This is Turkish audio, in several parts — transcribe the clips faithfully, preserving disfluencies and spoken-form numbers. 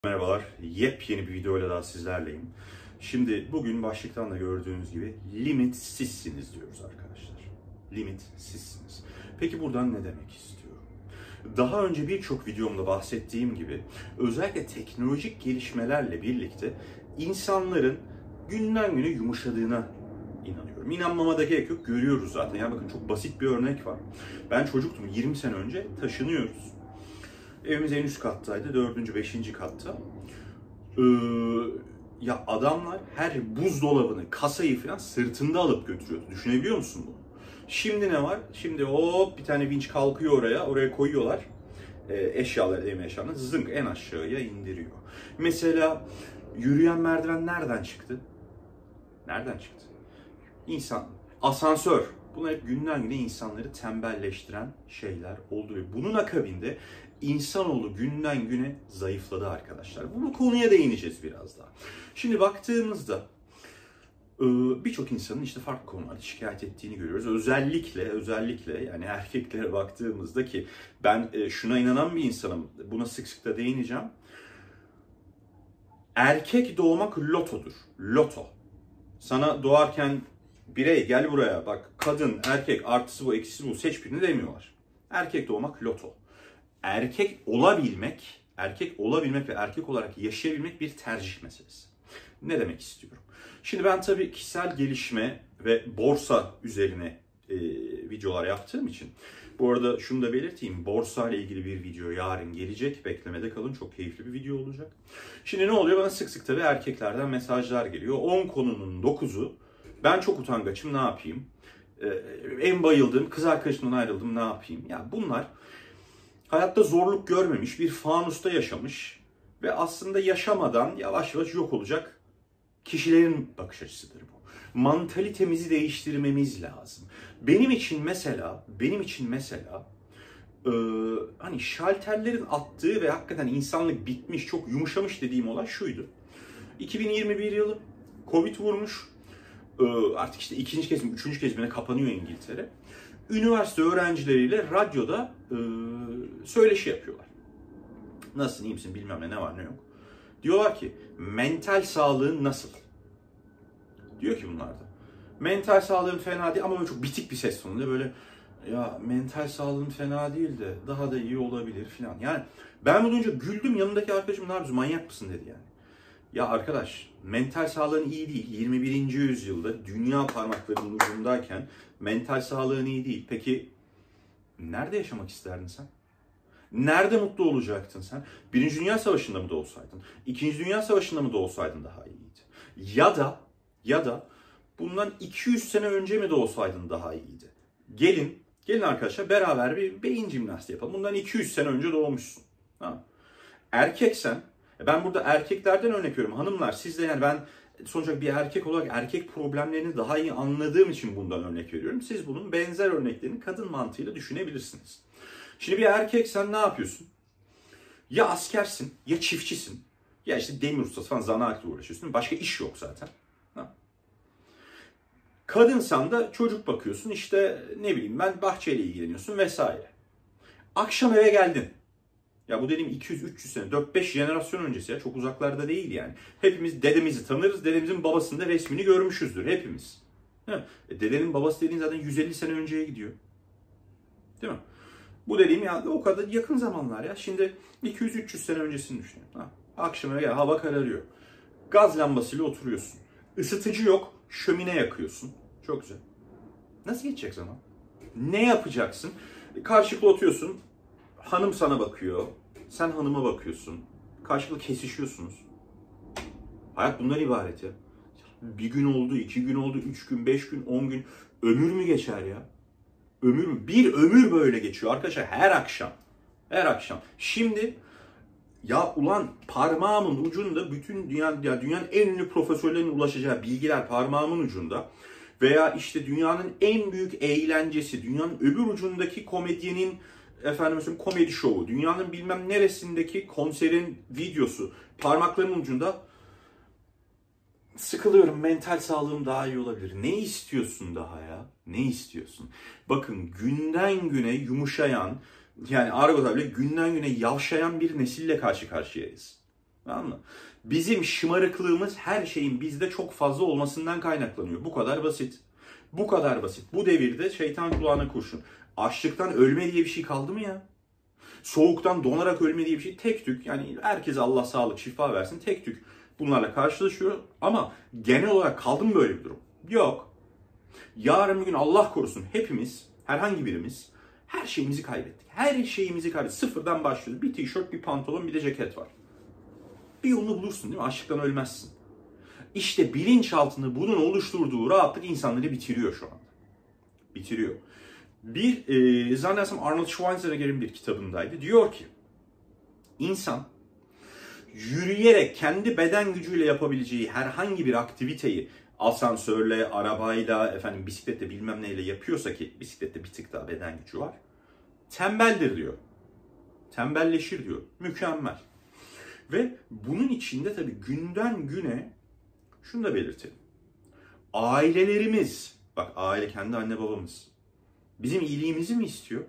Merhabalar, yepyeni bir videoyla daha sizlerleyim. Şimdi bugün başlıktan da gördüğünüz gibi limit sizsiniz diyoruz arkadaşlar. Limit sizsiniz. Peki buradan ne demek istiyorum? Daha önce birçok videomda bahsettiğim gibi özellikle teknolojik gelişmelerle birlikte insanların günden güne yumuşadığına inanıyorum. İnanmama da gerek yok, görüyoruz zaten. Yani bakın çok basit bir örnek var. Ben çocuktum, yirmi sene önce taşınıyoruz. Evimiz en üst kattaydı, dördüncü, beşinci katta. Ee, ya adamlar her buzdolabını, kasayı falan sırtında alıp götürüyordu. Düşünebiliyor musun bunu? Şimdi ne var? Şimdi hop bir tane vinç kalkıyor oraya, oraya koyuyorlar. Ee, eşyaları, ev eşyalarını zınk en aşağıya indiriyor. Mesela yürüyen merdiven nereden çıktı? Nereden çıktı? İnsan, asansör. Bunlar hep günden güne insanları tembelleştiren şeyler oldu ve bunun akabinde insanoğlu günden güne zayıfladı arkadaşlar. Bu konuya değineceğiz biraz daha. Şimdi baktığımızda birçok insanın işte farklı konularda şikayet ettiğini görüyoruz. Özellikle özellikle yani erkeklere baktığımızda ki ben şuna inanan bir insanım. Buna sık sık da değineceğim. Erkek doğmak lotodur. Loto. Sana doğarken birey gel buraya bak kadın, erkek, artısı bu, eksisi bu seç birini demiyorlar. Erkek doğmak loto. Erkek olabilmek, erkek olabilmek ve erkek olarak yaşayabilmek bir tercih meselesi. Ne demek istiyorum? Şimdi ben tabii kişisel gelişme ve borsa üzerine e, videolar yaptığım için bu arada şunu da belirteyim. Borsa ile ilgili bir video yarın gelecek. Beklemede kalın. Çok keyifli bir video olacak. Şimdi ne oluyor? Bana sık sık tabii erkeklerden mesajlar geliyor. on konunun dokuzu ben çok utangaçım ne yapayım? Ee, en bayıldığım kız arkadaşımdan ayrıldım ne yapayım? Ya bunlar hayatta zorluk görmemiş bir fanusta yaşamış ve aslında yaşamadan yavaş yavaş yok olacak kişilerin bakış açısıdır bu. Mantalitemizi değiştirmemiz lazım. Benim için mesela, benim için mesela e, hani şalterlerin attığı ve hakikaten insanlık bitmiş, çok yumuşamış dediğim olay şuydu. iki bin yirmi bir yılı Covid vurmuş. E, artık işte ikinci kez mi, üçüncü kez mi ne kapanıyor İngiltere. Üniversite öğrencileriyle radyoda e, söyleşi yapıyorlar. Nasılsın, iyi misin, bilmem ne, ne var ne yok. Diyorlar ki mental sağlığın nasıl? Diyor ki bunlar da. Mental sağlığım fena değil ama böyle çok bitik bir ses tonuyla böyle ya mental sağlığım fena değil de daha da iyi olabilir filan. Yani ben bunu duyunca güldüm, yanındaki arkadaşım ne yapıyorsun, manyak mısın dedi yani. Ya arkadaş mental sağlığın iyi değil. yirmi birinci yüzyılda dünya parmaklarının ucundayken mental sağlığın iyi değil. Peki nerede yaşamak isterdin sen? Nerede mutlu olacaktın sen? Birinci Dünya Savaşı'nda mı da olsaydın? İkinci Dünya Savaşı'nda mı da olsaydın daha iyiydi? Ya da ya da bundan iki yüz sene önce mi de olsaydın daha iyiydi? Gelin, gelin arkadaşlar beraber bir beyin jimnastiği yapalım. Bundan iki yüz sene önce doğmuşsun. Ha. Erkeksen, ben burada erkeklerden örnek veriyorum. Hanımlar siz de yani ben sonuçta bir erkek olarak erkek problemlerini daha iyi anladığım için bundan örnek veriyorum. Siz bunun benzer örneklerini kadın mantığıyla düşünebilirsiniz. Şimdi bir erkeksen ne yapıyorsun? Ya askersin, ya çiftçisin, ya işte demir ustası falan zanaatle uğraşıyorsun. Başka iş yok zaten. Ha. Kadınsan da çocuk bakıyorsun, işte ne bileyim ben bahçeyle ilgileniyorsun vesaire. Akşam eve geldin. Ya bu dediğim iki yüz üç yüz sene, dört beş jenerasyon öncesi ya, çok uzaklarda değil yani. Hepimiz dedemizi tanırız, dedemizin babasında resmini görmüşüzdür hepimiz. E, dedenin babası dediğin zaten yüz elli sene önceye gidiyor. Değil mi? Bu dediğim ya o kadar yakın zamanlar ya. Şimdi iki yüz üç yüz sene öncesini düşünün. Ha, akşama gel, hava kararıyor. Gaz lambasıyla oturuyorsun. Isıtıcı yok, şömine yakıyorsun. Çok güzel. Nasıl geçecek zaman? Ne yapacaksın? Karşılıklı oturuyorsun. Hanım sana bakıyor. Sen hanıma bakıyorsun. Karşılıklı kesişiyorsunuz. Hayat bundan ibaret ya. Bir gün oldu, iki gün oldu, üç gün, beş gün, on gün. Ömür mü geçer ya? Ömür mü? Bir ömür böyle geçiyor arkadaşlar her akşam. Her akşam. Şimdi ya ulan parmağımın ucunda bütün dünya, ya dünyanın en ünlü profesörlerinin ulaşacağı bilgiler parmağımın ucunda. Veya işte dünyanın en büyük eğlencesi, dünyanın öbür ucundaki komedyenin efendim mesela komedi şovu, dünyanın bilmem neresindeki konserin videosu parmaklarımın ucunda. Sıkılıyorum, mental sağlığım daha iyi olabilir. Ne istiyorsun daha ya? Ne istiyorsun? Bakın günden güne yumuşayan, yani argoda bile günden güne yavşayan bir nesille karşı karşıyayız. Tamam mı? Bizim şımarıklığımız her şeyin bizde çok fazla olmasından kaynaklanıyor. Bu kadar basit. Bu kadar basit. Bu devirde şeytan kulağına kurşun. Açlıktan ölme diye bir şey kaldı mı ya? Soğuktan donarak ölme diye bir şey tek tük. Yani herkese Allah sağlık şifa versin, tek tük bunlarla karşılaşıyor. Ama genel olarak kaldı mı böyle bir durum? Yok. Yarın bir gün Allah korusun hepimiz, herhangi birimiz her şeyimizi kaybettik. Her şeyimizi kaybettik. Sıfırdan başlıyoruz. Bir tişört, bir pantolon, bir de ceket var. Bir yolunu bulursun değil mi? Açlıktan ölmezsin. İşte bilinçaltında bunun oluşturduğu rahatlık insanları bitiriyor şu anda. Bitiriyor. Bir, e, zannedersem Arnold Schwarzenegger'in bir kitabındaydı. Diyor ki, insan yürüyerek kendi beden gücüyle yapabileceği herhangi bir aktiviteyi asansörle, arabayla, efendim bisikletle bilmem neyle yapıyorsa, ki bisiklette bir tık daha beden gücü var, tembeldir diyor. Tembelleşir diyor. Mükemmel. Ve bunun içinde tabii günden güne şunu da belirtelim. Ailelerimiz, bak aile kendi anne babamız, bizim iyiliğimizi mi istiyor?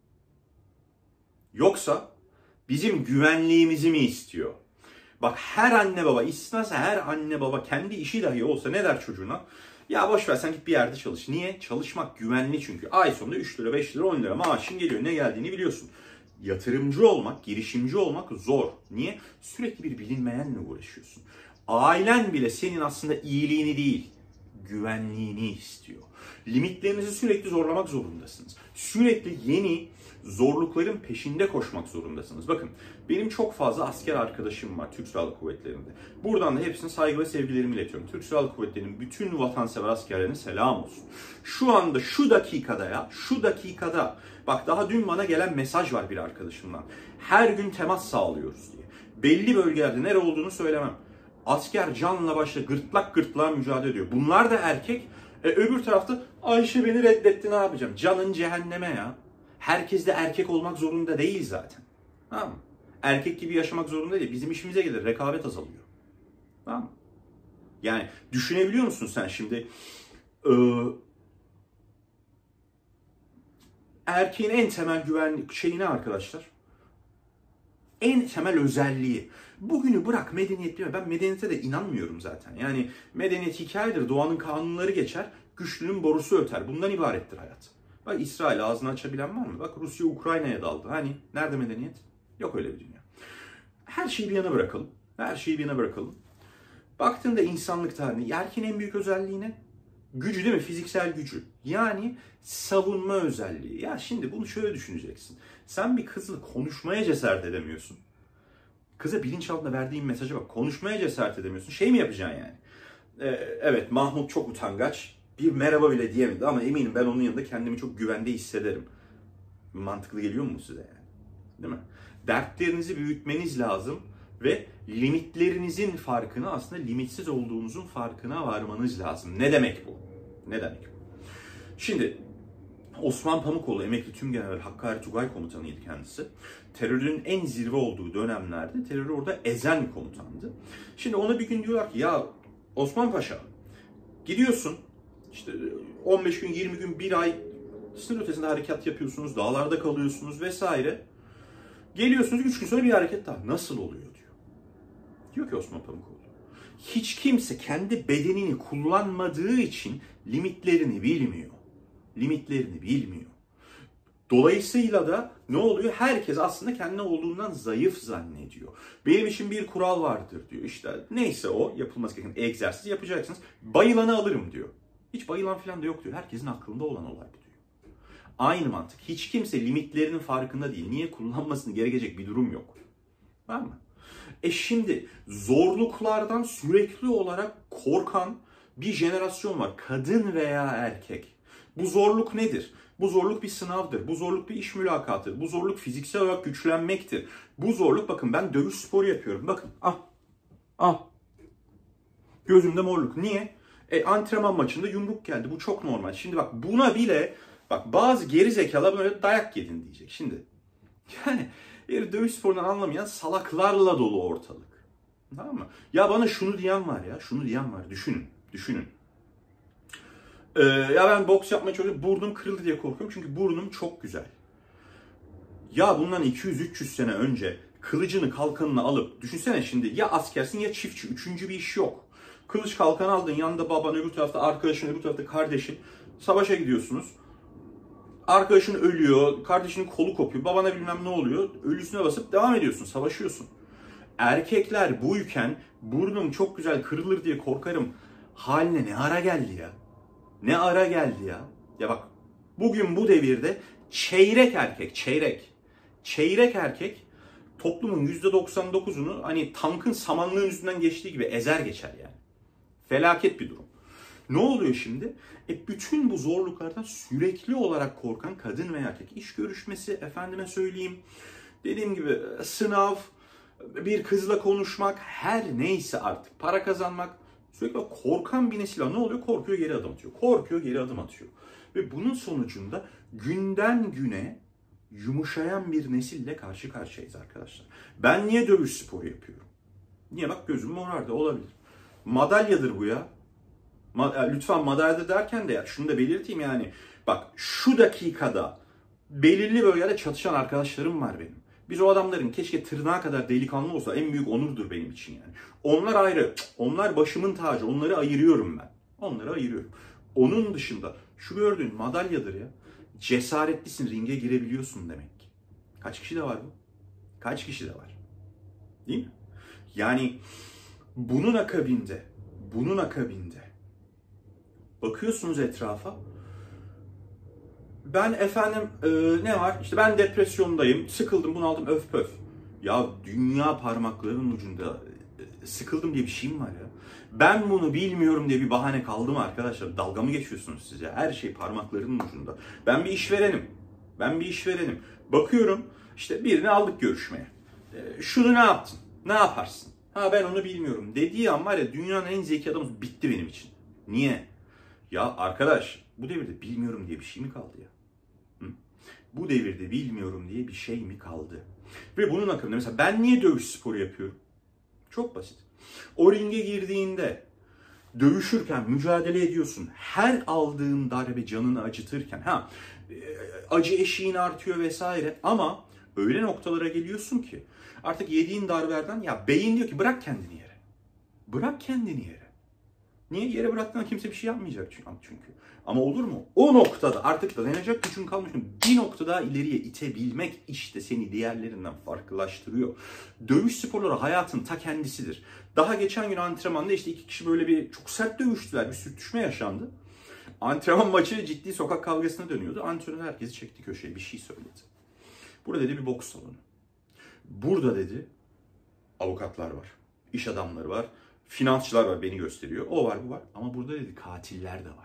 Yoksa bizim güvenliğimizi mi istiyor? Bak her anne baba, istisnası her anne baba kendi işi dahi olsa ne der çocuğuna? Ya boş ver sen git bir yerde çalış. Niye? Çalışmak güvenli çünkü. Ay sonunda üç lira, beş lira, on lira maaşın geliyor. Ne geldiğini biliyorsun. Yatırımcı olmak, girişimci olmak zor. Niye? Sürekli bir bilinmeyenle uğraşıyorsun. Ailen bile senin aslında iyiliğini değil, güvenliğini istiyor. Limitlerinizi sürekli zorlamak zorundasınız. Sürekli yeni zorlukların peşinde koşmak zorundasınız. Bakın benim çok fazla asker arkadaşım var Türk Silahlı Kuvvetleri'nde. Buradan da hepsine saygı ve sevgilerimi iletiyorum. Türk Silahlı Kuvvetleri'nin bütün vatansever askerlerine selam olsun. Şu anda şu dakikada ya şu dakikada bak daha dün bana gelen mesaj var bir arkadaşımdan. Her gün temas sağlıyoruz diye. Belli bölgelerde nere olduğunu söylemem. Asker canla başla gırtlak gırtlağa mücadele ediyor. Bunlar da erkek. E, öbür tarafta Ayşe beni reddetti ne yapacağım? Canın cehenneme ya. Herkes de erkek olmak zorunda değil zaten. Tamam mı? Erkek gibi yaşamak zorunda değil. Bizim işimize gelir. Rekabet azalıyor. Tamam mı? Yani düşünebiliyor musun sen şimdi? Ee, erkeğin en temel güvenlik şeyi ne arkadaşlar? En temel özelliği. Bugünü bırak medeniyet diyor. Ben medeniyete de inanmıyorum zaten. Yani medeniyet hikayedir. Doğanın kanunları geçer. Güçlünün borusu öter. Bundan ibarettir hayat. Bak İsrail ağzını açabilen var mı? Bak Rusya Ukrayna'ya daldı. Hani nerede medeniyet? Yok öyle bir dünya. Her şeyi bir yana bırakalım. Her şeyi bir yana bırakalım. Baktığında insanlık tarihine erkeğin en büyük özelliği ne? Gücü değil mi? Fiziksel gücü. Yani savunma özelliği. Ya şimdi bunu şöyle düşüneceksin. Sen bir kızla konuşmaya cesaret edemiyorsun. Kıza bilinçaltında verdiğin mesaja bak. Konuşmaya cesaret edemiyorsun. Şey mi yapacaksın yani? Ee, evet Mahmut çok utangaç. Bir merhaba bile diyemedi ama eminim ben onun yanında kendimi çok güvende hissederim. Mantıklı geliyor mu size yani? Değil mi? Dertlerinizi büyütmeniz lazım ve limitlerinizin farkına, aslında limitsiz olduğunuzun farkına varmanız lazım. Ne demek bu? Ne demek bu? Şimdi Osman Pamukoğlu emekli tümgeneral Hakkari Tugay komutanıydı kendisi. Terörün en zirve olduğu dönemlerde terörü orada ezen komutandı. Şimdi ona bir gün diyorlar ki ya Osman Paşa gidiyorsun işte on beş gün, yirmi gün, bir ay sınır ötesinde harekat yapıyorsunuz, dağlarda kalıyorsunuz vesaire. Geliyorsunuz üç gün sonra bir hareket daha. Nasıl oluyor diyor. Diyor ki Osman Pamukoğlu. Hiç kimse kendi bedenini kullanmadığı için limitlerini bilmiyor. Limitlerini bilmiyor. Dolayısıyla da ne oluyor? Herkes aslında kendine olduğundan zayıf zannediyor. Benim için bir kural vardır diyor. İşte neyse o yapılması gereken egzersiz yapacaksınız. Bayılanı alırım diyor. Hiç bayılan falan da yok diyor. Herkesin aklında olan olay bu diyor. Aynı mantık. Hiç kimse limitlerinin farkında değil. Niye kullanmasını gerekecek bir durum yok. Var mı? E şimdi zorluklardan sürekli olarak korkan bir jenerasyon var. Kadın veya erkek. Bu zorluk nedir? Bu zorluk bir sınavdır. Bu zorluk bir iş mülakatıdır. Bu zorluk fiziksel olarak güçlenmektir. Bu zorluk bakın ben dövüş sporu yapıyorum. Bakın ah ah gözümde morluk. Niye? E, antrenman maçında yumruk geldi. Bu çok normal. Şimdi bak buna bile bak bazı geri zekalar böyle dayak yedin diyecek. Şimdi yani bir dövüş sporundan anlamayan salaklarla dolu ortalık. Tamam mı? Ya bana şunu diyen var ya. Şunu diyen var. Düşünün. Düşünün. Ee, ya ben boks yapmaya çalışıyorum. Burnum kırıldı diye korkuyorum. Çünkü burnum çok güzel. Ya bundan iki yüz üç yüz sene önce kılıcını kalkanını alıp, düşünsene şimdi ya askersin ya çiftçi, üçüncü bir iş yok. Kılıç kalkan aldın, yanında baban, öbür tarafta arkadaşın, öbür tarafta kardeşin, savaşa gidiyorsunuz. Arkadaşın ölüyor, kardeşinin kolu kopuyor, babana bilmem ne oluyor, ölüsüne basıp devam ediyorsun, savaşıyorsun. Erkekler buyken burnum çok güzel kırılır diye korkarım haline ne ara geldi ya? Ne ara geldi ya? Ya bak, bugün bu devirde çeyrek erkek, çeyrek, çeyrek erkek toplumun yüzde doksan dokuzunu hani tankın samanlığın üstünden geçtiği gibi ezer geçer yani. Felaket bir durum. Ne oluyor şimdi? E bütün bu zorluklardan sürekli olarak korkan kadın veya erkek, iş görüşmesi, efendime söyleyeyim, dediğim gibi sınav, bir kızla konuşmak, her neyse artık para kazanmak, sürekli korkan bir nesil ne oluyor? Korkuyor, geri adım atıyor. Korkuyor, geri adım atıyor. Ve bunun sonucunda günden güne yumuşayan bir nesille karşı karşıyayız arkadaşlar. Ben niye dövüş sporu yapıyorum? Niye? Bak gözüm morardı, olabilir. Madalyadır bu ya. Lütfen madalya derken de ya şunu da belirteyim yani. Bak şu dakikada belirli bölgelerde çatışan arkadaşlarım var benim. Biz o adamların keşke tırnağa kadar delikanlı olsa, en büyük onurdur benim için yani. Onlar ayrı. Onlar başımın tacı. Onları ayırıyorum ben. Onları ayırıyorum. Onun dışında şu gördüğün madalyadır ya. Cesaretlisin, ringe girebiliyorsun demek ki. Kaç kişi de var bu? Kaç kişi de var? Değil mi? Yani bunun akabinde, bunun akabinde bakıyorsunuz etrafa. Ben efendim e, ne var? İşte ben depresyondayım, sıkıldım, bunaldım, öf pöf. Ya dünya parmaklarının ucunda e, sıkıldım diye bir şey mi var ya? Ben bunu bilmiyorum diye bir bahane kaldı mı arkadaşlar? Dalga mı geçiyorsunuz siz ya? Her şey parmaklarının ucunda. Ben bir işverenim. Ben bir işverenim. Bakıyorum işte birini aldık görüşmeye. E, şunu ne yaptın? Ne yaparsın? Ha ben onu bilmiyorum dediği an var ya, dünyanın en zeki adamı bitti benim için. Niye? Ya arkadaş, bu devirde bilmiyorum diye bir şey mi kaldı ya? Hı? Bu devirde bilmiyorum diye bir şey mi kaldı? Ve bunun akımında mesela ben niye dövüş sporu yapıyorum? Çok basit. O ringe girdiğinde dövüşürken mücadele ediyorsun. Her aldığın darbe canını acıtırken ha acı eşiğin artıyor vesaire, ama öyle noktalara geliyorsun ki artık yediğin darbelerden ya beyin diyor ki bırak kendini yere. Bırak kendini yere. Niye? Yere bıraktığında kimse bir şey yapmayacak çünkü. Ama olur mu? O noktada artık dayanacak gücün kalmış. Bir nokta daha ileriye itebilmek işte seni diğerlerinden farklılaştırıyor. Dövüş sporları hayatın ta kendisidir. Daha geçen gün antrenmanda işte iki kişi böyle bir çok sert dövüştüler. Bir sürtüşme yaşandı. Antrenman maçı ciddi sokak kavgasına dönüyordu. Antrenör herkesi çekti köşeye, bir şey söyledi. Burada dedi bir boks salonu. Burada dedi avukatlar var, iş adamları var, finansçılar var, beni gösteriyor. O var, bu var. Ama burada dedi katiller de var.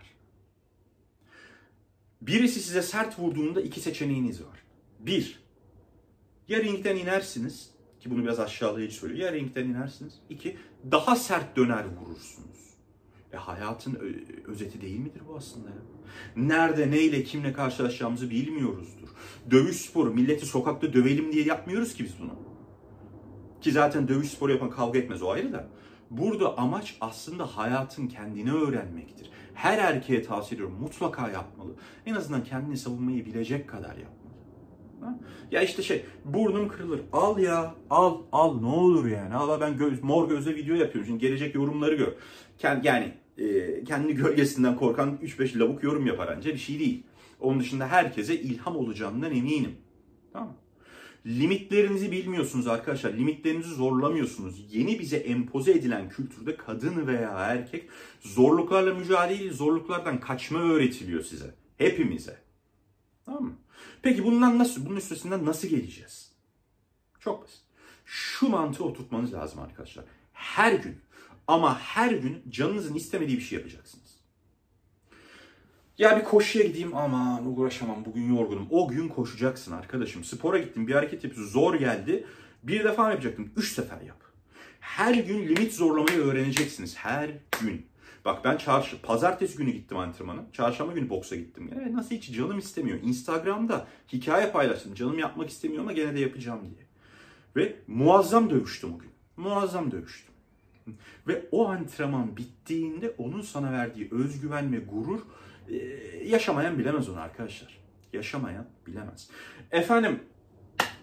Birisi size sert vurduğunda iki seçeneğiniz var. Bir, ya ringden inersiniz, ki bunu biraz aşağılayıcı söylüyor. Ya ringden inersiniz. İki, daha sert döner vurursunuz. E hayatın özeti değil midir bu aslında ya? Nerede, neyle, kimle karşılaşacağımızı bilmiyoruzdur. Dövüş sporu, milleti sokakta dövelim diye yapmıyoruz ki biz bunu. Ki zaten dövüş sporu yapan kavga etmez, o ayrı da. Burada amaç aslında hayatın kendini öğrenmektir. Her erkeğe tavsiye ediyorum, mutlaka yapmalı. En azından kendini savunmayı bilecek kadar yapmalı. Ha? Ya işte şey, burnum kırılır. Al ya, al, al ne olur yani. Al ben göz, mor gözle video yapıyorum. Şimdi gelecek yorumları gör. Yani e, kendi gölgesinden korkan üç beş lavuk yorum yapar anca, bir şey değil. Onun dışında herkese ilham olacağından eminim. Tamam mı? Limitlerinizi bilmiyorsunuz arkadaşlar. Limitlerinizi zorlamıyorsunuz. Yeni bize empoze edilen kültürde kadın veya erkek zorluklarla mücadele değil, zorluklardan kaçma öğretiliyor size. Hepimize. Tamam mı? Peki bundan nasıl, bunun üstesinden nasıl geleceğiz? Çok basit. Şu mantığı oturtmanız lazım arkadaşlar. Her gün, ama her gün canınızın istemediği bir şey yapacaksınız. Ya bir koşuya gideyim, aman uğraşamam, bugün yorgunum. O gün koşacaksın arkadaşım. Spora gittim, bir hareket yapıyorsun, zor geldi. Bir defa yapacaktım, üç sefer yap. Her gün limit zorlamayı öğreneceksiniz. Her gün. Bak ben çarşı, pazartesi günü gittim antrenmana. Çarşamba günü boksa gittim. Yani nasıl hiç canım istemiyor. Instagram'da hikaye paylaştım. Canım yapmak istemiyor ama gene de yapacağım diye. Ve muazzam dövüştüm o gün. Muazzam dövüştüm. Ve o antrenman bittiğinde onun sana verdiği özgüven ve gurur, yaşamayan bilemez onu arkadaşlar. Yaşamayan bilemez. Efendim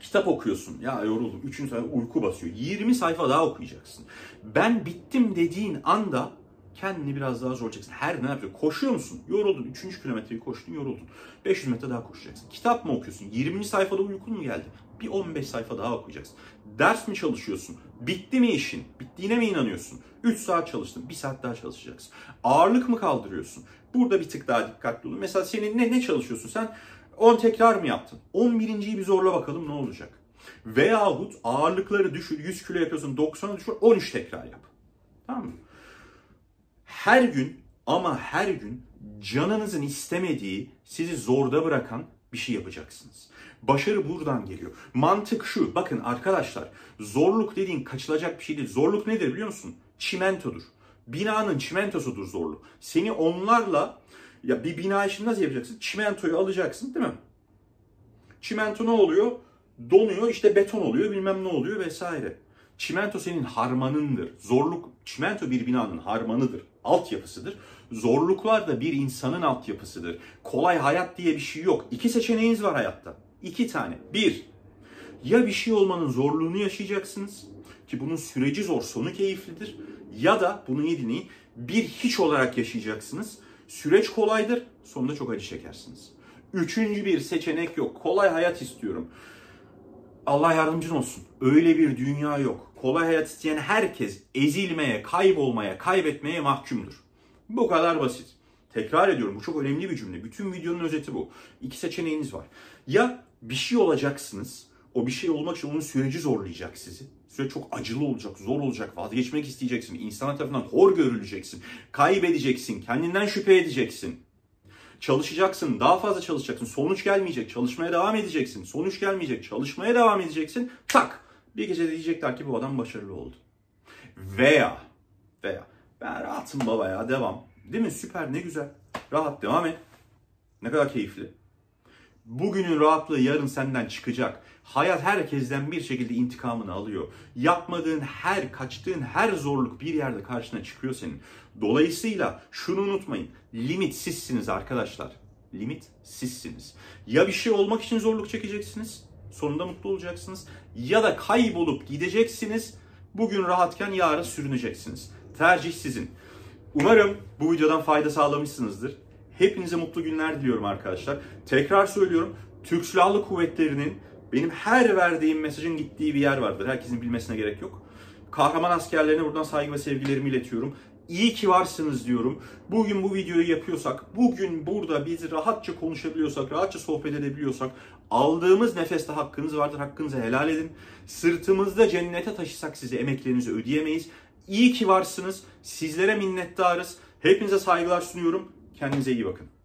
Kitap okuyorsun. Ya yoruldum. Üçüncü sayfa uyku basıyor. yirmi sayfa daha okuyacaksın. Ben bittim dediğin anda kendini biraz daha zorlayacaksın. Her ne yapıyorsun? Koşuyor musun? Yoruldun. Üçüncü kilometreyi koştun, yoruldun. beş yüz metre daha koşacaksın. Kitap mı okuyorsun? yirminci sayfada uykun mu geldi? Bir on beş sayfa daha okuyacaksın. Ders mi çalışıyorsun? Bitti mi işin? Bittiğine mi inanıyorsun? üç saat çalıştın. bir saat daha çalışacaksın. Ağırlık mı kaldırıyorsun? Burada bir tık daha dikkatli olun. Mesela senin ne, ne çalışıyorsun? Sen on tekrar mı yaptın? on birinciyi bir zorla bakalım ne olacak? Veyahut ağırlıkları düşür. yüz kilo yapıyorsun. doksana düşür. on üç tekrar yap. Tamam mı? Her gün ama her gün canınızın istemediği, sizi zorda bırakan bir şey yapacaksınız. Başarı buradan geliyor. Mantık şu. Bakın arkadaşlar, zorluk dediğin kaçılacak bir şey değil. Zorluk nedir biliyor musun? Çimentodur. Binanın çimentosudur zorluk. Seni onlarla, ya bir bina işini nasıl yapacaksın? Çimentoyu alacaksın değil mi? Çimento ne oluyor? Donuyor, işte beton oluyor, bilmem ne oluyor vesaire. Çimento senin harmanındır. Zorluk, çimento bir binanın harmanıdır, altyapısıdır. Zorluklar da bir insanın altyapısıdır. Kolay hayat diye bir şey yok. İki seçeneğiniz var hayatta. İki tane. Bir, ya bir şey olmanın zorluğunu yaşayacaksınız ki bunun süreci zor, sonu keyiflidir. Ya da bunu iyi dinleyin, bir hiç olarak yaşayacaksınız. Süreç kolaydır, sonunda çok acı çekersiniz. Üçüncü bir seçenek yok. Kolay hayat istiyorum. Allah yardımcın olsun. Öyle bir dünya yok. Kolay hayat isteyen herkes ezilmeye, kaybolmaya, kaybetmeye mahkumdur. Bu kadar basit. Tekrar ediyorum, bu çok önemli bir cümle. Bütün videonun özeti bu. İki seçeneğiniz var. Ya bir şey olacaksınız, o bir şey olmak için onun süreci zorlayacak sizi. Süreç çok acılı olacak, zor olacak, vazgeçmek isteyeceksin, insanlar tarafından hor görüleceksin, kaybedeceksin, kendinden şüphe edeceksin. Çalışacaksın, daha fazla çalışacaksın, sonuç gelmeyecek, çalışmaya devam edeceksin, sonuç gelmeyecek, çalışmaya devam edeceksin, tak! Bir gece diyecekler ki bu adam başarılı oldu. Veya, veya, ben rahatım baba ya, devam. Değil mi? Süper, ne güzel. Rahat, devam et. Ne kadar keyifli. Bugünün rahatlığı yarın senden çıkacak. Hayat herkesten bir şekilde intikamını alıyor. Yapmadığın her, kaçtığın her zorluk bir yerde karşına çıkıyor senin. Dolayısıyla şunu unutmayın. Limit sizsiniz arkadaşlar. Limit sizsiniz. Ya bir şey olmak için zorluk çekeceksiniz. Sonunda mutlu olacaksınız. Ya da kaybolup gideceksiniz. Bugün rahatken yarın sürüneceksiniz. Tercih sizin. Umarım bu videodan fayda sağlamışsınızdır. Hepinize mutlu günler diliyorum arkadaşlar. Tekrar söylüyorum. Türk Silahlı Kuvvetleri'nin benim her verdiğim mesajın gittiği bir yer vardır. Herkesin bilmesine gerek yok. Kahraman askerlerine buradan saygı ve sevgilerimi iletiyorum. İyi ki varsınız diyorum. Bugün bu videoyu yapıyorsak, bugün burada biz rahatça konuşabiliyorsak, rahatça sohbet edebiliyorsak, aldığımız nefeste hakkınız vardır. Hakkınızı helal edin. Sırtımızda cennete taşısak size emeklerinizi ödeyemeyiz. İyi ki varsınız. Sizlere minnettarız. Hepinize saygılar sunuyorum. Kendinize iyi bakın.